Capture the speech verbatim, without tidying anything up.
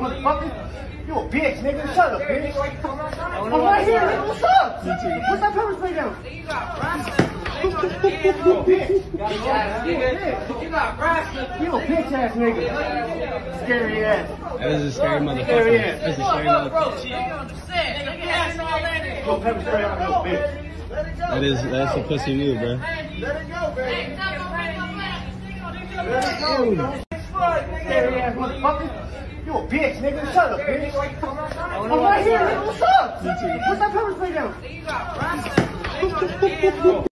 motherfucker. You a bitch, nigga. Shut up, bitch. I'm right here, nigga. What's up? Put that pepper spray down. You a bitch. You got wrestling. You a bitch ass nigga. Scary ass. That is a scary motherfucker. Scary ass. That's a scary motherfucker. Go pepper spray on little bitch. That is, that's a pussy move, bro. Let it go, baby. Let it go. Scary ass motherfucker. You a bitch, nigga. Shut up, bitch. I'm right here, nigga. What's up? Put that pepper spray down.